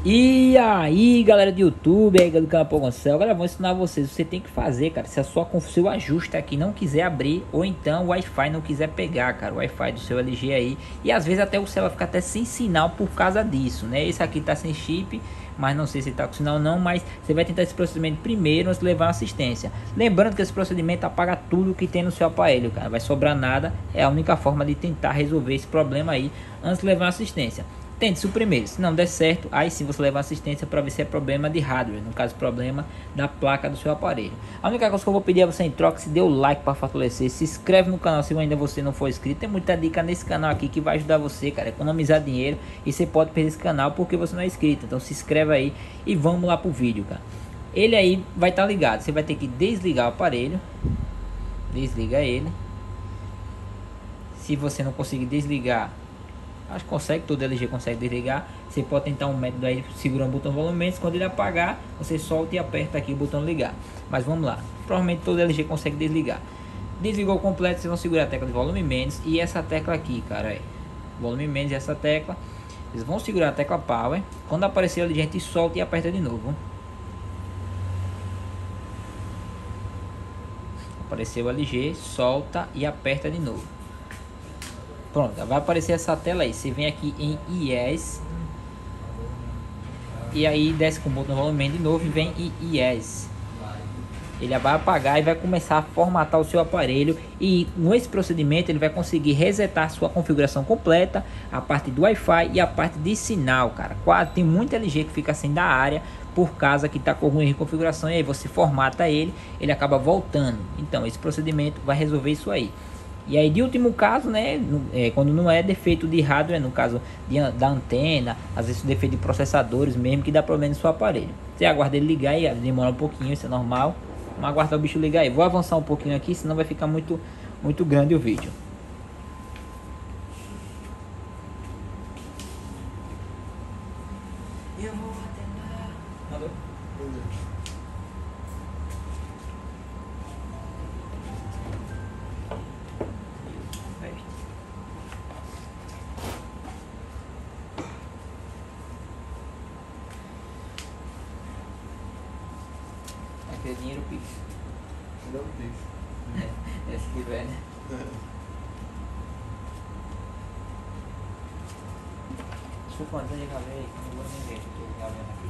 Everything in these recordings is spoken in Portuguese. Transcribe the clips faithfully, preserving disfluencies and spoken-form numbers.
E aí, galera do YouTube, aí do canal Pogoncel, galera, vou ensinar vocês. Você tem que fazer, cara, se a sua seu ajuste aqui não quiser abrir, ou então o Wi-Fi não quiser pegar, cara, o Wi-Fi do seu L G aí. E às vezes até o celular fica até sem sinal por causa disso, né? Esse aqui tá sem chip, mas não sei se tá com sinal não, mas você vai tentar esse procedimento primeiro antes de levar uma assistência. Lembrando que esse procedimento apaga tudo que tem no seu aparelho, cara, vai sobrar nada. É a única forma de tentar resolver esse problema aí antes de levar uma assistência. Tente isso primeiro, se não der certo, aí sim você leva assistência para ver se é problema de hardware, no caso problema da placa do seu aparelho. A única coisa que eu vou pedir é você em troca, se dê o like para fortalecer, se inscreve no canal se ainda você não for inscrito. Tem muita dica nesse canal aqui que vai ajudar você, cara, a economizar dinheiro, e você pode perder esse canal porque você não é inscrito. Então se inscreve aí e vamos lá pro vídeo, cara. Ele aí vai estar ligado, você vai ter que desligar o aparelho, desliga ele. Se você não conseguir desligar, acho que consegue, todo L G consegue desligar. Você pode tentar um método aí, segurando o botão volume menos. Quando ele apagar, você solta e aperta aqui o botão ligar. Mas vamos lá, provavelmente todo L G consegue desligar. Desligou completo, vocês vão segurar a tecla de volume menos e essa tecla aqui, cara, é volume menos e essa tecla. Vocês vão segurar a tecla power. Quando aparecer o L G, a gente solta e aperta de novo. Apareceu o L G, solta e aperta de novo. Pronto, vai aparecer essa tela aí. Você vem aqui em Yes e aí desce com o botão volume de novo e vem em Yes. Ele vai apagar e vai começar a formatar o seu aparelho, e com esse procedimento ele vai conseguir resetar sua configuração completa, a parte do Wi-Fi e a parte de sinal, cara. Quase tem muito L G que fica sem da área por causa que está com ruim de configuração, e aí você formata ele, ele acaba voltando. Então esse procedimento vai resolver isso aí. E aí de último caso, né, é, quando não é defeito de hardware, no caso de, da antena, às vezes defeito de processadores mesmo, que dá problema no seu aparelho. Você aguarda ele ligar e demora um pouquinho, isso é normal. Vamos aguardar o bicho ligar aí. Vou avançar um pouquinho aqui, senão vai ficar muito, muito grande o vídeo. Eu vou até lá. Mandou? Aquele dinheiro Pix. Não Pix. É, se tiver, né? Desculpa, antes de gravar aí, não vou nem ver, estou gravando aqui.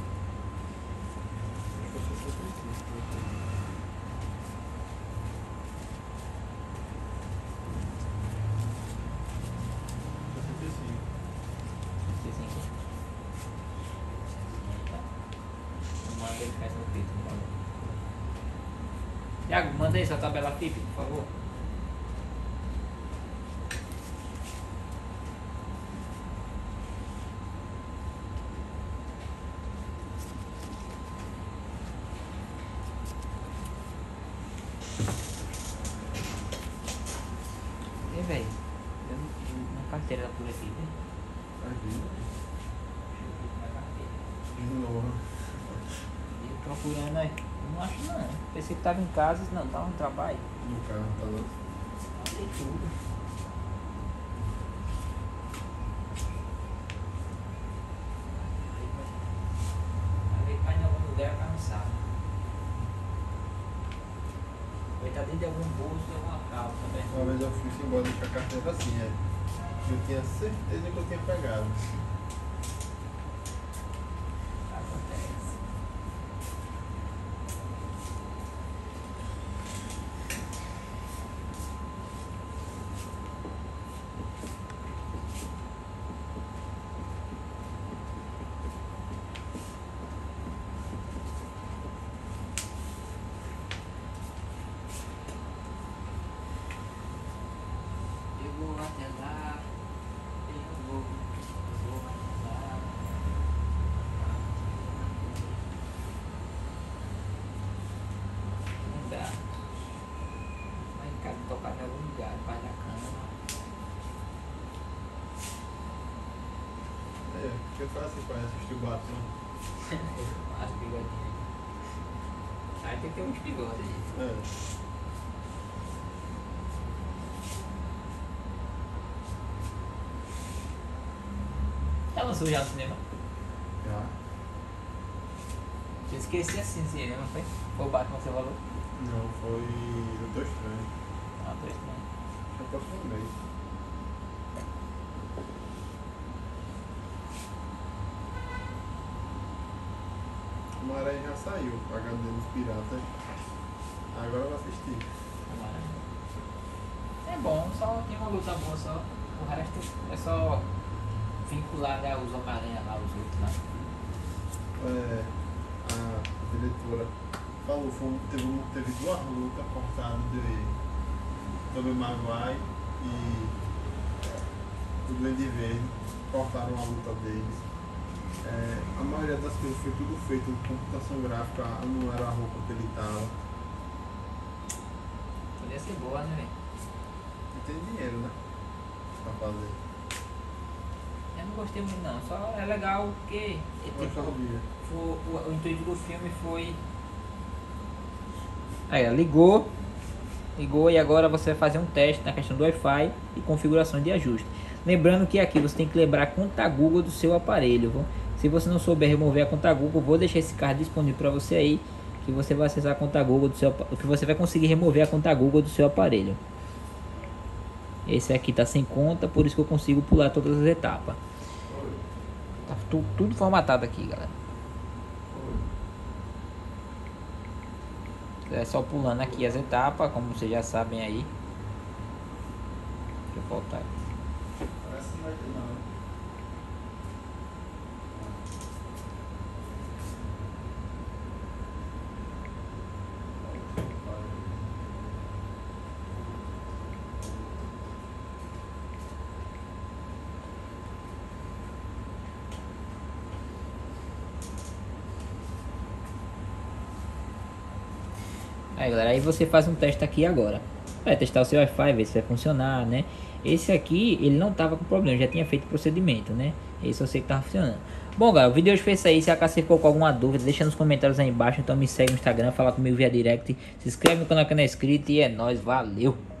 Manda ele faz no peito, por favor. Thiago, manda aí essa tabela F I P, por favor. E velho, eu não uma carteira por aqui, né? Aqui. Deixa eu ver como é a carteira. De novo. E procurando aí. Não acho não. Pensei que tava em casa, não, tava no trabalho. No carro, tá lá. Falei tudo. Vai ver que tá em algum lugar cansado. Vai estar dentro de algum bolso de alguma calça, né? Uma vez eu fui embora deixar a carteira assim, é. Eu tinha certeza que eu tinha pegado. Acontece. Eu vou até lá. Eu vou. Eu vou até lá. Não dá. Vai em casa tocar em algum lugar, debaixo da cama. É, porque eu faço assim pra assistir o Batman. As bigodinhas. Aí tem que ter uns bigodes aí. É. Já lançou já no cinema? Já. Eu esqueci assim, sim, não foi? Foi o Batman que você falou? Não, foi Doutor Estranho. Ah, tô estranho. Foi o próximo mês. O Homem-Aranha já saiu, o H D dos Piratas. Agora eu vou assistir. É bom, só tem uma luta boa só. O resto é só vinculado aos Homem-Aranha lá, os outros lá. É, a diretora falou, foi, um- teve, um- teve duas lutas cortadas de Tobey Maguire e o Duende Verde. Cortaram a luta deles. É, a maioria das coisas foi tudo feito com computação gráfica, não era a roupa que ele tava. Podia ser boa, né, velho? E tem dinheiro, né? Pra fazer. Eu não gostei muito não, só é legal porque Eu tipo, sabia. o, o, o intuito do filme foi. Aí, ó, ligou. Ligou e agora você vai fazer um teste na questão do Wi-Fi e configurações de ajuste. Lembrando que aqui você tem que lembrar a conta Google do seu aparelho. Viu? Se você não souber remover a conta Google, vou deixar esse card disponível para você aí, que você vai acessar a conta Google do seu, que você vai conseguir remover a conta Google do seu aparelho. Esse aqui tá sem conta, por isso que eu consigo pular todas as etapas. Tá tu, tudo formatado aqui, galera. É só pulando aqui as etapas, como vocês já sabem aí. Deixa eu voltar aqui. Parece que não vai ter nada. Aí, galera, aí você faz um teste aqui agora. Vai testar o seu Wi-Fi, ver se vai funcionar, né? Esse aqui, ele não tava com problema, já tinha feito o procedimento, né? Esse eu sei que tava funcionando. Bom, galera, o vídeo hoje foi isso aí. Se acaso você ficou com alguma dúvida, deixa nos comentários aí embaixo. Então me segue no Instagram, fala comigo via direct. Se inscreve no canal que não é inscrito e é nóis, valeu!